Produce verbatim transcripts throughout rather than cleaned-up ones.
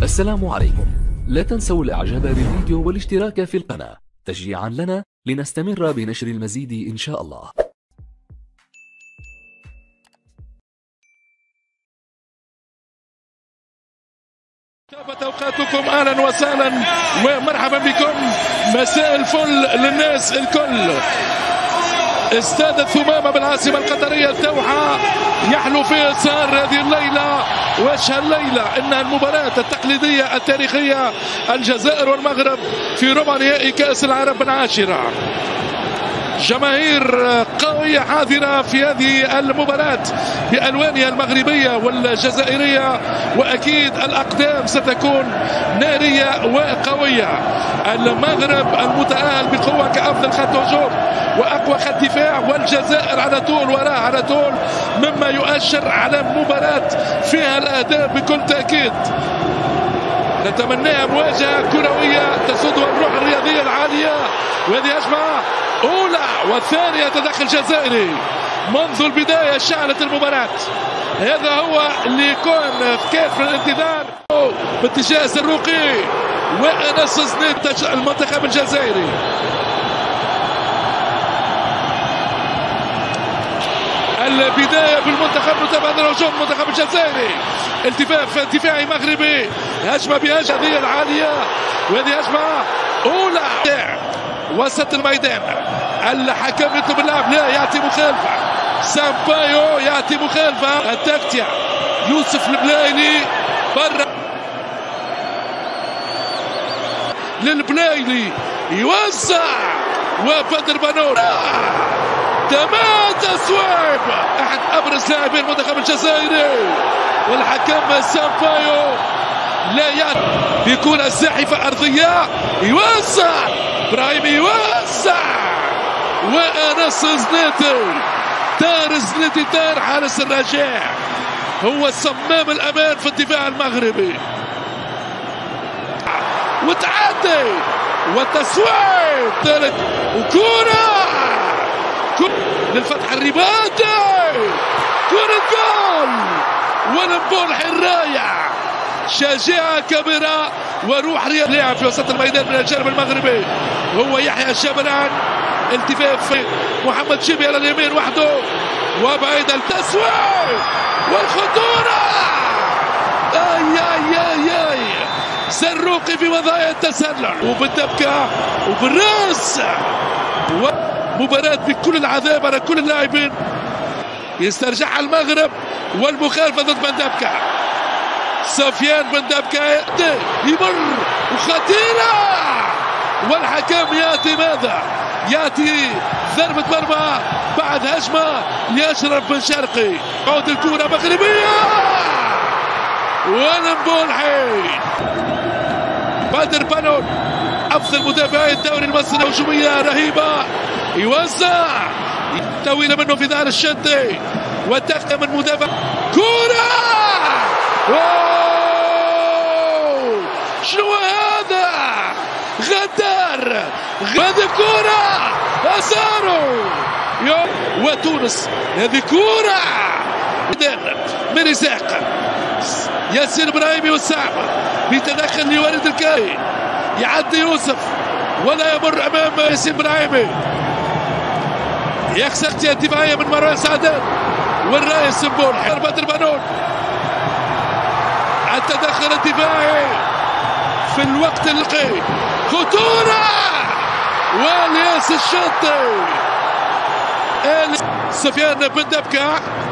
السلام عليكم. لا تنسوا الاعجاب بالفيديو والاشتراك في القناة تشجيعا لنا لنستمر بنشر المزيد ان شاء الله. كافة أوقاتكم أهلا وسهلا ومرحبا بكم. مساء الفل للناس الكل. استاد الثمامة بالعاصمة القطرية الدوحة يحلو فيه صار هذه الليلة وجه الليلة إنها المباراة التقليدية التاريخية، الجزائر والمغرب في ربع نهائي كأس العرب العاشرة. جماهير قوية حاضرة في هذه المباراة بألوانها المغربية والجزائرية، وأكيد الأقدام ستكون نارية وقوية. المغرب المتأهل بقوة كأفضل خط هجوم وأقوى خط دفاع، والجزائر على طول وراء على طول، مما يؤشر على مباراة فيها الأهداف بكل تأكيد. نتمناها مواجهة كروية تسودها الروح الرياضية العالية، وهذه هجمة أولى والثانية تدخل جزائري منذ البداية شعلت المباراة. هذا هو اللي يكون في كيف الانتظار باتجاه الزروقي وأنس زنيت المنتخب الجزائري. البداية بالمنتخب متبادل الهجوم المنتخب الجزائري، التفاف دفاعي مغربي، هجمة بهجمة العالية، وهذه هجمة أولى وسط الميدان. الحكم يطلب اللعب، لا يعطي مخالفة. سامبايو يعطي مخالفة. التكتيا يوسف البلايلي برا للبلايلي يوزع، وبدر بنون تمام تصويب احد ابرز لاعبين المنتخب الجزائري، والحكم سامبايو لا يعطي بكرة الزاحفة ارضية، يوزع ابراهيم يوزع، وانس زنيتي تار زنيتي تار حارس الرجاء هو صمام الامان في الدفاع المغربي. وتعدي وتسويب ثالث وكرة للفتح الرباطي، كرة جول ونبول حراية، شجاعة كبيرة وروح رياضية. لاعب في وسط الميدان من الجانب المغربي هو يحيى الشبران، التفاف محمد شيبي على اليمين وحده، وبعيد التسويق والخطورة. اي اي اي اي زروقي في وضعية التسلل وبالدبكة وبالراس، مباراة بكل العذاب على كل اللاعبين. يسترجعها المغرب والمخالفة ضد بندبكة. سفيان بندبكة يمر وخطيرة، والحكم يأتي ماذا؟ يأتي ضربة مرمى بعد هجمة لأشرف بن شرقي. عود الكرة مغربية ونبولحي. بدر بنون أفضل مدافعي الدوري المصري، هجومية رهيبة، يوزع طويلة منه في دار الشنتي وتخطئ من مدافع. كرة أوه! شنو هذا؟ غدار هذه كرة أسارو وتونس. هذه كرة من رزاق ياسين ابراهيمي والسعبة بتدخل لوليد الكاي، يعدي يوسف ولا يمر امام ياسين ابراهيمي، يخسر دفاعيه من مروان سعدان والرئيس مبولحي. بدر بنون التدخل الدفاعي في الوقت اللقي، خطوره والياس الشطي. سفيان بن دبكة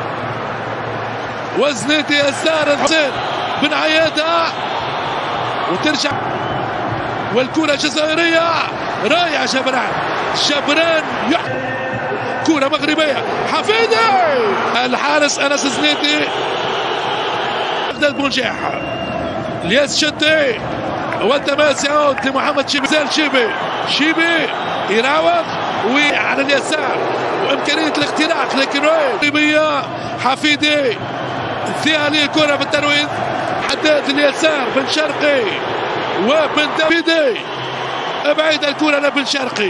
وزنيتي الزار حسين بن عيادة، وترجع والكرة جزائرية رايعة. شبران شبران يح... كرة مغربية حفيدي، الحارس أنس زنيتي أحدث بنجاح. الياس شتي والتماس يعود لمحمد شيبي. زال شيبي شيبي يراوغ وعلى اليسار وإمكانية الاختراق، لكن مغربية حفيدي الثاني كرة بالترويض، حداد اليسار بن شرقي وبن دافيدي، ابعد الكرة لبن شرقي.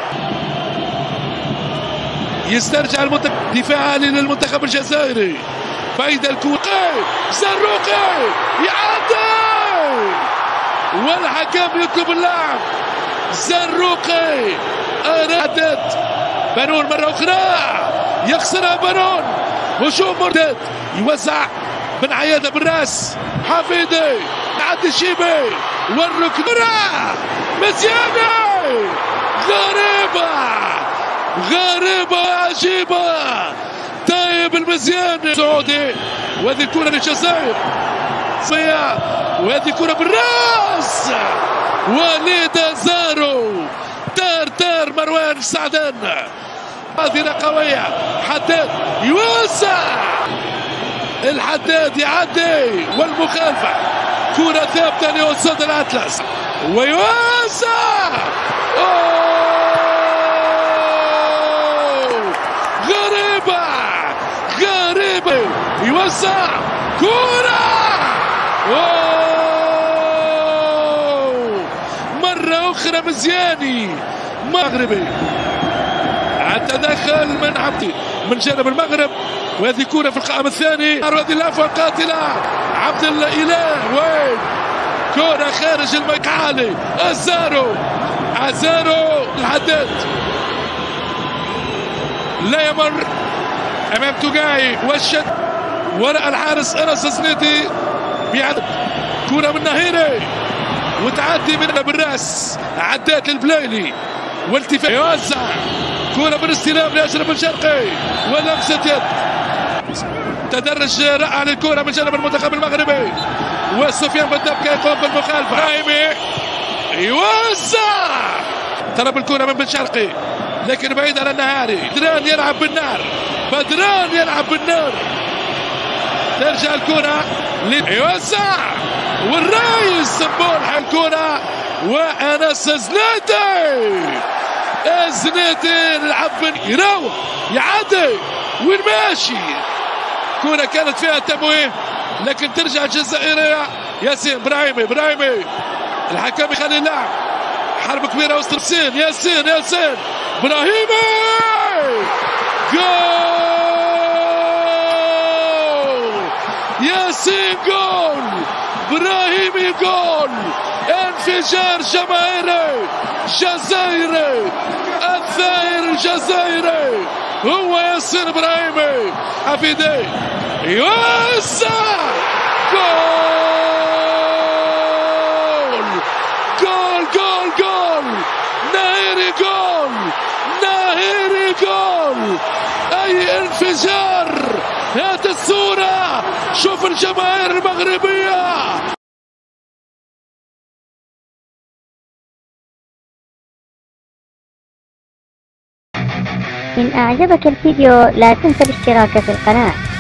يسترجع المنتخب دفاع عالي للمنتخب الجزائري، بعيد الكرة زروقي يعدي والحكم يطلب اللعب. زروقي أرادت بنون مرة أخرى يخسرها بنون. وشوف مرتد يوزع من عيادة بالراس. حفيدي عدي شيبي والركنة مزياني. غريبة غريبة عجيبة. طيب المزياني سعودي وهذه الكرة للجزائر. وهذه كرة بالراس. وليد زارو تار تار مروان سعدان. هذه قوية. حداد يوسع. الحداد يعدي والمخالفة. كرة ثابتة لأسود الأطلس ويوسع. أوه غريبة غريبة. يوسع كرة. أوه مرة أخرى مزياني مغربي. التدخل من عبدي من جانب المغرب. وهذه كرة في القائم الثاني. هذه اللعبة قاتلة. عبد الإله وين كرة خارج المقعالي. الزارو الزارو الحداد لا يمر امام توقاي. وشت وراء الحارس انس زنيتي بيعد. كرة من نهيري وتعدي من بالراس. عدات للبلايلي والتفات يوزع. كرة بالاستلام لاشرف الشرقي ولمسة يد. تدرج رائع للكرة من جانب المنتخب المغربي. وسفيان بدبكة يقوم بالمخالفة. رايمي يوزع. طلب الكرة من بن شرقي لكن بعيد على النهاري. بدران يلعب بالنار. بدران يلعب بالنار. ترجع الكرة يوزع والرئيس سمبول الكرة وانس زنيتي. زنيتي يلعب يروح يعدي وين ماشي. كرة كانت فيها تمويه لكن ترجع الجزائرية. ياسين برايمي برايمي الحكم يخلي اللعب. حرب كبيرة وسط ياسين ياسين ياسين براهيمي. جول ياسين جول. براهيمي جول. انفجار جماهيري جزائري. الثائر الجزائري هو ياسين ابراهيمي. حفيدي يوسع. جول جول جول جول. ناهيري جول ناهيري جول. اي انفجار. هات الصورة شوف الجماهير المغربية. إن أعجبك الفيديو لا تنسى الاشتراك في القناة.